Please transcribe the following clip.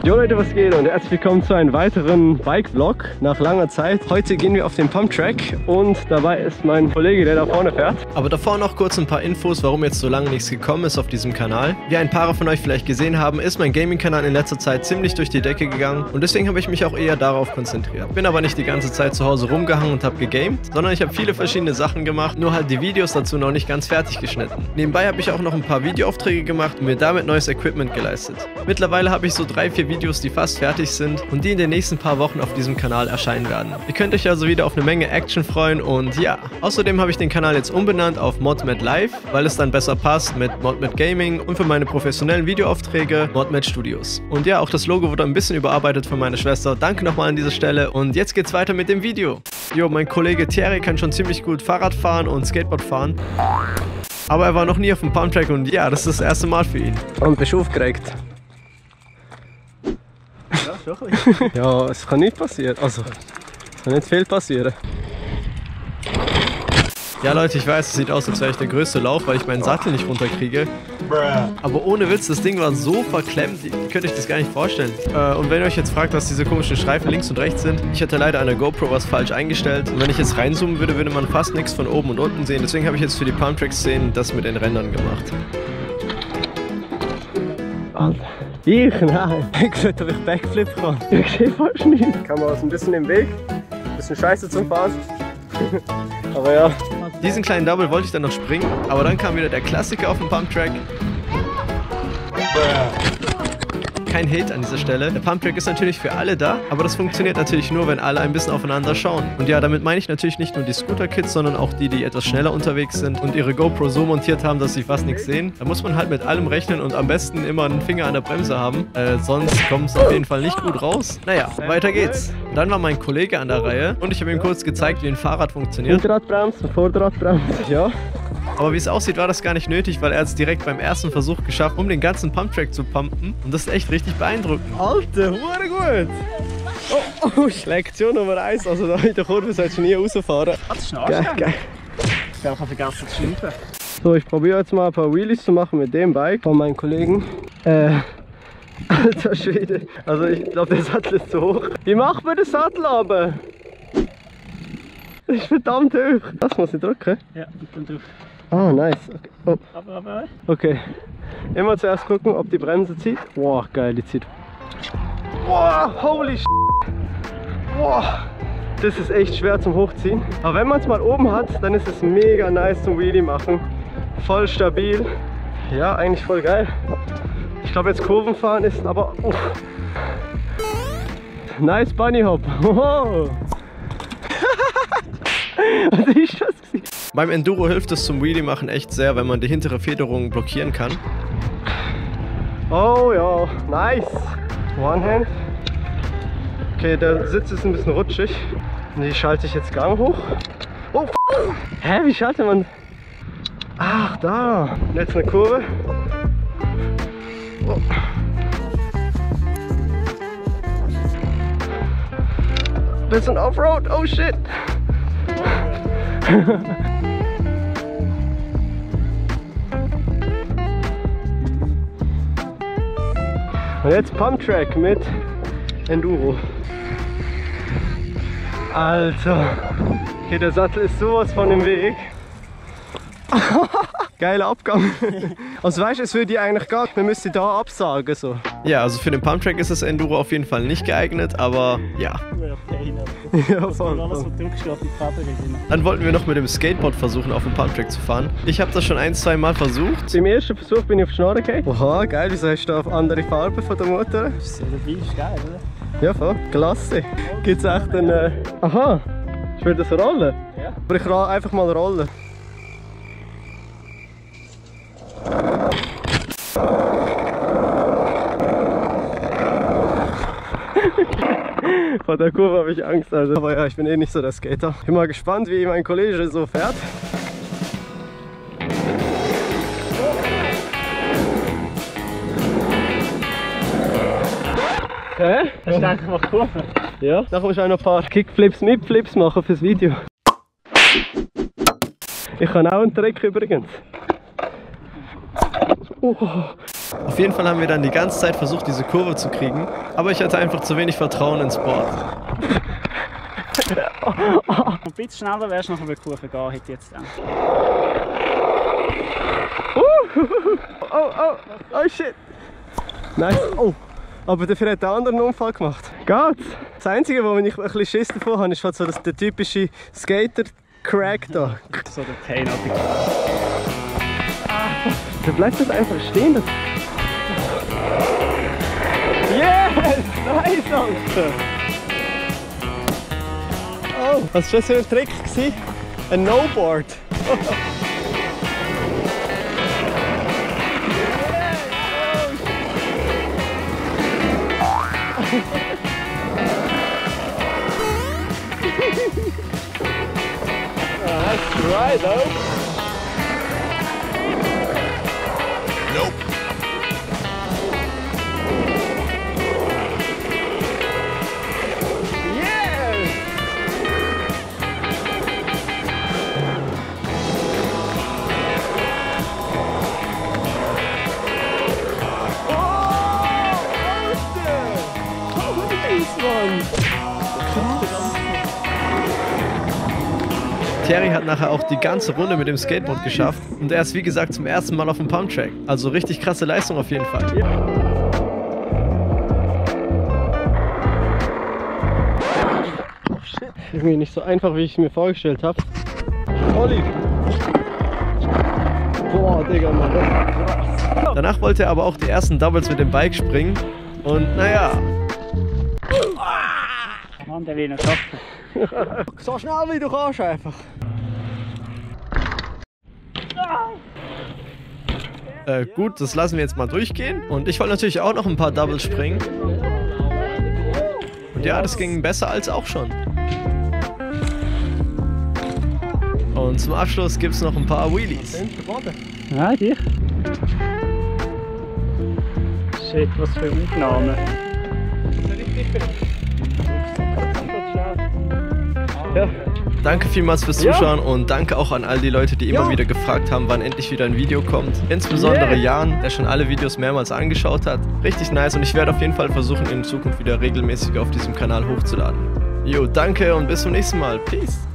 Jo Leute, was geht und herzlich willkommen zu einem weiteren Bike-Vlog nach langer Zeit. Heute gehen wir auf den Pump-Track und dabei ist mein Kollege, der da vorne fährt. Aber davor noch kurz ein paar Infos, warum jetzt so lange nichts gekommen ist auf diesem Kanal. Wie ein paar von euch vielleicht gesehen haben, ist mein Gaming-Kanal in letzter Zeit ziemlich durch die Decke gegangen und deswegen habe ich mich auch eher darauf konzentriert. Bin aber nicht die ganze Zeit zu Hause rumgehangen und habe gegamed, sondern ich habe viele verschiedene Sachen gemacht, nur halt die Videos dazu noch nicht ganz fertig geschnitten. Nebenbei habe ich auch noch ein paar Videoaufträge gemacht und mir damit neues Equipment geleistet. Mittlerweile habe ich so 3-4 Videos, die fast fertig sind und die in den nächsten paar Wochen auf diesem Kanal erscheinen werden. Ihr könnt euch also wieder auf eine Menge Action freuen und ja, außerdem habe ich den Kanal jetzt umbenannt auf ModMed Live, weil es dann besser passt mit ModMed Gaming und für meine professionellen Videoaufträge ModMed Studios. Und ja, auch das Logo wurde ein bisschen überarbeitet von meiner Schwester. Danke nochmal an dieser Stelle und jetzt geht's weiter mit dem Video. Jo, mein Kollege Thierry kann schon ziemlich gut Fahrrad fahren und Skateboard fahren. Aber er war noch nie auf dem Pumptrack und ja, das ist das erste Mal für ihn. Und bist du aufgeregt? Ja, schon ein bisschen. Ja, es kann nicht passieren. Also, es kann nicht viel passieren. Ja Leute, ich weiß, es sieht aus, als wäre ich der größte Lauch, weil ich meinen Sattel nicht runterkriege. Aber ohne Witz, das Ding war so verklemmt, ihr könnt euch das gar nicht vorstellen. Und wenn ihr euch jetzt fragt, was diese komischen Streifen links und rechts sind, ich hatte leider an der GoPro was falsch eingestellt. Und wenn ich jetzt reinzoomen würde, würde man fast nichts von oben und unten sehen. Deswegen habe ich jetzt für die Pumptrack-Szenen das mit den Rändern gemacht. Alter. Ich? Nein. Ich sollte, ob ich Backflip kann. Ich sehe fast nicht. Kann man ein bisschen im Weg. Ein bisschen scheiße zum Fahren. Aber ja. Diesen kleinen Double wollte ich dann noch springen, aber dann kam wieder der Klassiker auf dem Pumptrack. Kein Hate an dieser Stelle. Der Pumptrack ist natürlich für alle da, aber das funktioniert natürlich nur, wenn alle ein bisschen aufeinander schauen. Und ja, damit meine ich natürlich nicht nur die Scooter-Kids, sondern auch die, die etwas schneller unterwegs sind und ihre GoPro so montiert haben, dass sie fast nichts sehen. Da muss man halt mit allem rechnen und am besten immer einen Finger an der Bremse haben, sonst kommt es auf jeden Fall nicht gut raus. Naja, weiter geht's. Dann war mein Kollege an der Reihe und ich habe ihm kurz gezeigt, wie ein Fahrrad funktioniert. Hinterradbremse, Vorderradbremse, ja. Aber wie es aussieht, war das gar nicht nötig, weil er es direkt beim ersten Versuch geschafft, um den ganzen Pumptrack zu pumpen. Und das ist echt richtig beeindruckend. Alter, hure gut! Oh, Lektion Nummer 1, also da in der Kurve solltest du nie rausfahren. Das ist ein Geil, Arschgang. geil. Ich habe vergessen zu schneiden. So, ich probiere jetzt mal ein paar Wheelies zu machen mit dem Bike von meinen Kollegen. Alter Schwede. Also ich glaube, der Sattel ist zu hoch. Wie macht man den Sattel runter? Das ist verdammt hoch. Das muss ich drücken? Ja, und dann drauf. Ah, nice. Okay. Oh. Aber. Okay. Immer zuerst gucken, ob die Bremse zieht. Wow, geil, die zieht. Wow, holy shit. Wow. Das ist echt schwer zum Hochziehen. Aber wenn man es mal oben hat, dann ist es mega nice zum Wheelie machen. Voll stabil. Ja, eigentlich voll geil. Ich glaube jetzt Kurven fahren ist aber... Nice Bunny Hop. Wow. Was ist das? Beim Enduro hilft es zum Wheelie machen echt sehr, wenn man die hintere Federung blockieren kann. Oh ja, nice. One Hand. Okay, der Sitz ist ein bisschen rutschig. Die schalte ich jetzt Gang hoch. Oh, hä, wie schaltet man? Ach, da. Jetzt eine Kurve. Oh. Bisschen Offroad, oh shit. Und jetzt Pumptrack mit Enduro. Alter. Okay, der Sattel ist sowas von im Weg. Geiler Abgang. Also weißt du, es würde eigentlich gar nicht, man müsste da absagen. So. Ja, also für den Pumptrack ist das Enduro auf jeden Fall nicht geeignet, aber ja. Ja, voll. Alles, was du drückst, geht in die Federung. Dann wollten wir noch mit dem Skateboard versuchen, auf dem Pumptrack zu fahren. Ich habe das schon 1-2 Mal versucht. Beim ersten Versuch bin ich auf die Schnorre gegangen. Oha, geil, wieso hast du da auf andere Farben von der Motor? Das ist geil, oder? Ja, voll. Klasse. Gibt es echt einen... Aha, ich will das rollen? Ja. Aber ich kann einfach mal rollen. Vor der Kurve habe ich Angst, also. Aber ja, ich bin eh nicht so der Skater. Ich bin mal gespannt, wie mein Kollege so fährt. Hä? Hast du eigentlich mal Kurven? Ja, nachher muss ich auch noch ein paar Kickflips mit Flips machen fürs Video. Ich kann auch einen Trick übrigens. Oh. Auf jeden Fall haben wir dann die ganze Zeit versucht, diese Kurve zu kriegen, aber ich hatte einfach zu wenig Vertrauen ins Board. Ein bisschen schneller wärst du noch über die Kurve gehen, hätte ich jetzt gedacht. Oh shit. Nice. Oh, aber dafür hat der andere einen Unfall gemacht. Geht's? Das Einzige, wo ich ein bisschen Schiss davon habe, ist so der typische Skater-Crack da. So der Pain. Da bleibt das einfach stehen. Das yes! Nice, Alter! Oh, was war das für ein Trick? Ein No-Board. That's right, though. Nope. Yes! Thierry hat nachher auch die ganze Runde mit dem Skateboard geschafft und er ist wie gesagt zum ersten Mal auf dem Pumptrack. Also richtig krasse Leistung auf jeden Fall. Oh shit. Irgendwie nicht so einfach, wie ich es mir vorgestellt habe. Olli! Boah, Digga, Mann, das ist krass. Danach wollte er aber auch die ersten Doubles mit dem Bike springen und naja. Mann, der will noch schaffen. So schnell wie du kannst einfach. Gut, das lassen wir jetzt mal durchgehen. Und ich wollte natürlich auch noch ein paar Doubles springen. Und ja, das ging besser als auch schon. Und zum Abschluss gibt es noch ein paar Wheelies. Ja, dich. Shit, was für Aufnahmen. Ja. Danke vielmals fürs Zuschauen und danke auch an all die Leute, die immer wieder gefragt haben, wann endlich wieder ein Video kommt. Insbesondere Jan, der schon alle Videos mehrmals angeschaut hat. Richtig nice und ich werde auf jeden Fall versuchen, in Zukunft wieder regelmäßig auf diesem Kanal hochzuladen. Jo, danke und bis zum nächsten Mal. Peace!